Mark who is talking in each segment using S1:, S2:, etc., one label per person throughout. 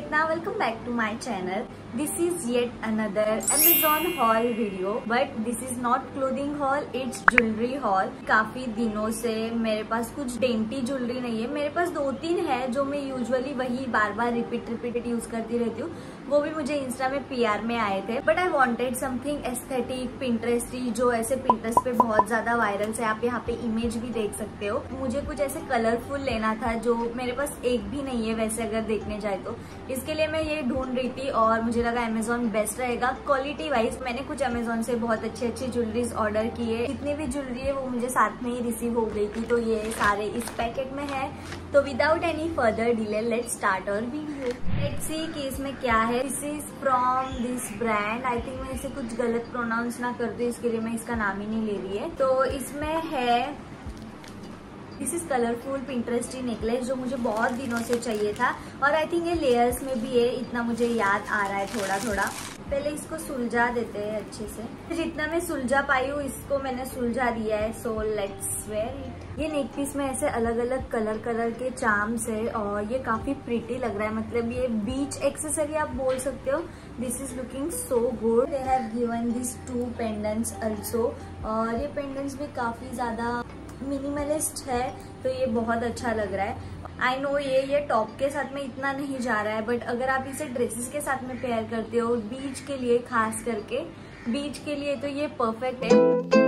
S1: Shwetna, welcome back to my channel. This is yet another Amazon haul video, but this is not clothing haul, it's jewelry haul. काफी दिनों से मेरे पास कुछ dainty jewellery नहीं है. मेरे पास 2-3 है जो मैं यूजुअली वही बार बार रिपीट यूज करती रहती हूँ. वो भी मुझे इंस्टा में PR में आए थे. But I wanted something aesthetic, Pinteresty, जो ऐसे पिंटरेस्ट पे बहुत ज्यादा वायरल है. आप यहाँ पे इमेज भी देख सकते हो. मुझे कुछ ऐसे कलरफुल लेना था जो मेरे पास एक भी नहीं है वैसे अगर देखने जाए तो. इसके लिए मैं ये ढूंढ रही थी और मुझे लगा Amazon बेस्ट रहेगा. क्वालिटी वाइज मैंने कुछ Amazon से बहुत अच्छी ज्वेलरीज ऑर्डर की है. जितनी भी ज्वेलरी है वो मुझे साथ में ही रिसीव हो गई थी, तो ये सारे इस पैकेट में है. तो without any further delay let's start our video. Let's see कि इसमें क्या है. This is from this brand. I think मैं इसे कुछ गलत प्रोनाउंस ना कर दूं, इसके लिए मैं इसका नाम ही नहीं ले रही है. तो इसमें है this is colourful Pinteresty necklace जो मुझे बहुत दिनों से चाहिए था. और आई थिंक ये लेयर्स में भी है, इतना मुझे याद आ रहा है थोड़ा थोड़ा. पहले इसको सुलझा देते हैं अच्छे से. जितना मैं सुलझा पाई हूँ इसको मैंने सुलझा दिया है. So let's wear it. ये नेक पीस में ऐसे अलग अलग कलर के चार्म्स है और ये काफी प्रिटी लग रहा है. मतलब ये बीच एक्सेसरी आप बोल सकते हो. This is looking so good. They have given this 2 pendants also. और ये पेंडेंट्स भी काफी ज्यादा मिनिमलिस्ट है, तो ये बहुत अच्छा लग रहा है. आई नो ये टॉप के साथ में इतना नहीं जा रहा है, बट अगर आप इसे ड्रेसेस के साथ में पेयर करते हो बीच के लिए, खास करके बीच के लिए, तो ये परफेक्ट है.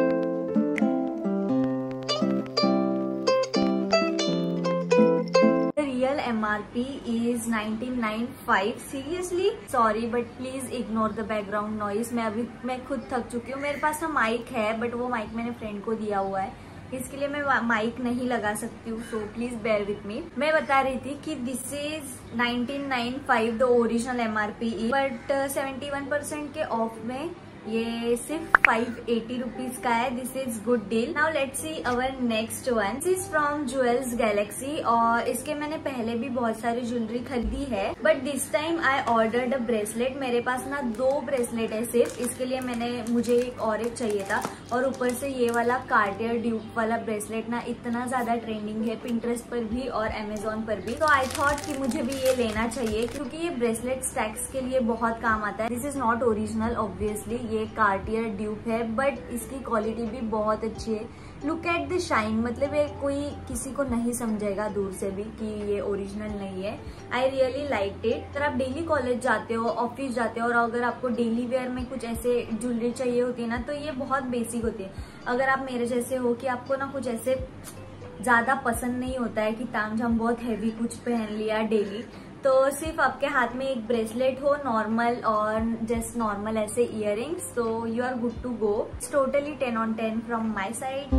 S1: Real MRP is 1995. Seriously sorry but please ignore the background noise. मैं खुद थक चुकी हूँ. मेरे पास ना माइक है बट वो माइक मैंने फ्रेंड को दिया हुआ है, इसके लिए मैं माइक नहीं लगा सकती हूँ. So please bear with me. मैं बता रही थी कि this is 1995 the original MRP, but 71% के ऑफ में ये सिर्फ 580 रुपीज का है. This is good deal. Now let's see our next one. This is from Jewels Galaxy और इसके मैंने पहले भी बहुत सारी ज्वेलरी खरीदी है, but this time I ordered a bracelet. मेरे पास ना 2 ब्रेसलेट है सिर्फ. इसके लिए मुझे एक चाहिए था. और ऊपर से ये वाला कार्टियर ड्यूक वाला ब्रेसलेट ना इतना ज्यादा ट्रेंडिंग है पिंटरेस्ट पर भी और Amazon पर भी. तो आई थॉट कि मुझे भी ये लेना चाहिए क्योंकि ये ब्रेसलेट स्टैक्स के लिए बहुत काम आता है. This is not original obviously, ये कार्टियर ड्यूक है, बट इसकी क्वालिटी भी बहुत अच्छी है. Look at the shine. मतलब ये कोई किसी को नहीं समझेगा दूर से भी कि ये ओरिजिनल नहीं है. I really like it. अगर आप डेली कॉलेज जाते हो, ऑफिस जाते हो और अगर आपको डेली वेयर में कुछ ऐसे ज्वेलरी चाहिए होती है ना, तो ये बहुत बेसिक होती है. अगर आप मेरे जैसे हो कि आपको ना कुछ ऐसे ज्यादा पसंद नहीं होता है कि तामझाम बहुत हैवी कुछ पहन लिया डेली, तो सिर्फ आपके हाथ में एक ब्रेसलेट हो नॉर्मल और जस्ट नॉर्मल ऐसे इयररिंग्स, तो you are good to go. It's totally 10 on 10 from my side.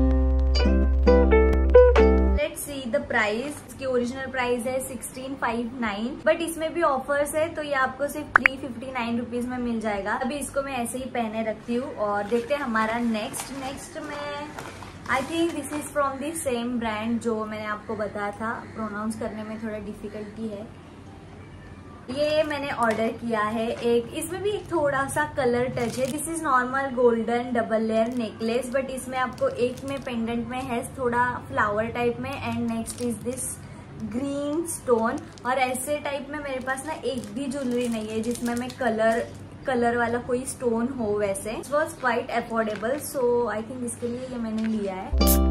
S1: Let's see the price. इसकी ओरिजिनल प्राइस है 1659, बट इसमें भी ऑफर्स है तो ये आपको सिर्फ 359 रुपीज में मिल जाएगा. अभी इसको मैं ऐसे ही पहने रखती हूँ और देखते हैं हमारा नेक्स्ट में. I think this is from the same brand जो मैंने आपको बताया था. प्रोनाउंस करने में थोड़ा डिफिकल्टी है. ये मैंने ऑर्डर किया है एक. इसमें भी थोड़ा सा कलर टच है. This is normal golden double layer necklace, but इसमें आपको एक में पेंडेंट में है थोड़ा फ्लावर टाइप में, and next is this green stone. और ऐसे टाइप में मेरे पास ना एक भी ज्वेलरी नहीं है जिसमें मैं कलर वाला कोई स्टोन हो वैसे. It was quite affordable, so I think इसके लिए ये मैंने लिया है.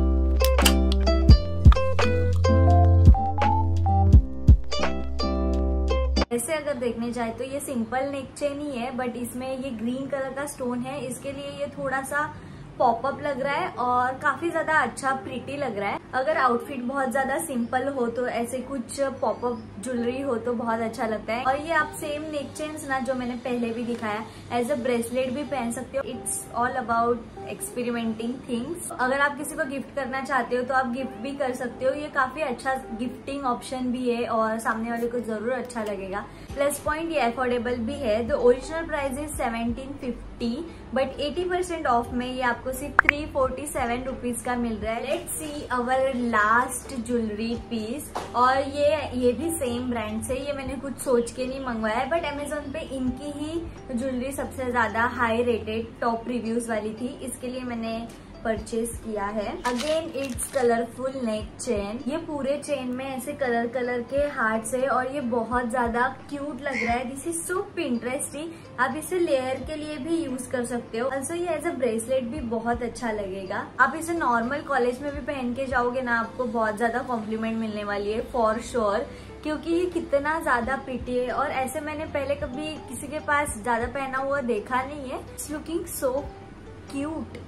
S1: ऐसे अगर देखने जाए तो ये सिंपल नेक चेन ही है, बट इसमें ये ग्रीन कलर का स्टोन है. इसके लिए ये थोड़ा सा पॉपअप लग रहा है और काफी ज्यादा अच्छा प्रिटी लग रहा है. अगर आउटफिट बहुत ज्यादा सिंपल हो तो ऐसे कुछ पॉपअप ज्वेलरी हो तो बहुत अच्छा लगता है. और ये आप सेम नेक चेन्स ना जो मैंने पहले भी दिखाया एज अ ब्रेसलेट भी पहन सकते हो. It's all about experimenting things. अगर आप किसी को गिफ्ट करना चाहते हो तो आप गिफ्ट भी कर सकते हो. ये काफी अच्छा गिफ्टिंग ऑप्शन भी है और सामने वाले को जरूर अच्छा लगेगा. प्लस पॉइंट ये अफोर्डेबल भी है. The original price is 1750, but 80% off में ये आपको सिर्फ 347 रुपीज का मिल रहा है. Let's see our last jewellery piece. और ये भी सेम ब्रांड से. ये मैंने कुछ सोच के नहीं मंगवाया है, बट Amazon पे इनकी ही ज्वेलरी सबसे ज्यादा हाई रेटेड टॉप रिव्यूज वाली थी. इसके लिए मैंने परचेज किया है। Again it's colourful neck chain. ये पूरे चेन में ऐसे कलर कलर के हार्ट्स है और ये बहुत ज्यादा क्यूट लग रहा है। This is so Pinteresty. आप इसे लेयर के लिए भी यूज कर सकते हो। ऑल्सो ये एज अ ब्रेसलेट भी बहुत अच्छा लगेगा। आप इसे नॉर्मल कॉलेज में भी पहन के जाओगे ना, आपको बहुत ज्यादा कॉम्प्लीमेंट मिलने वाली है फॉर श्योर, क्योंकि ये कितना ज्यादा प्रिटी है और ऐसे मैंने पहले कभी किसी के पास ज्यादा पहना हुआ देखा नहीं है। It's looking so cute.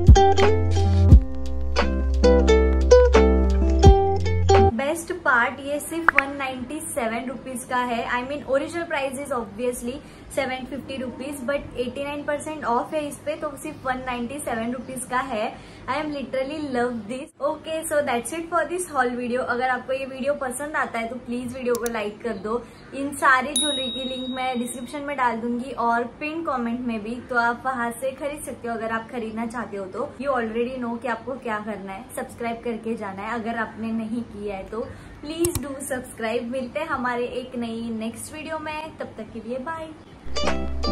S1: Best part, ये सिर्फ 197 रुपीज का है। I mean original price is obviously 750 rupees, but 89% off है इस पे, तो सिर्फ 197 रुपीज का है। I am literally love this. Okay, so that's it for this haul video. अगर आपको ये वीडियो पसंद आता है तो प्लीज वीडियो को लाइक कर दो। इन सारी ज्वेलरी की लिंक मैं डिस्क्रिप्शन में डाल दूंगी और पिन कमेंट में भी, तो आप वहां से खरीद सकते हो अगर आप खरीदना चाहते हो तो। यू ऑलरेडी नो कि आपको क्या करना है, सब्सक्राइब करके जाना है। अगर आपने नहीं किया है तो प्लीज डू सब्सक्राइब। मिलते हैं हमारे एक नई नेक्स्ट वीडियो में, तब तक के लिए बाय।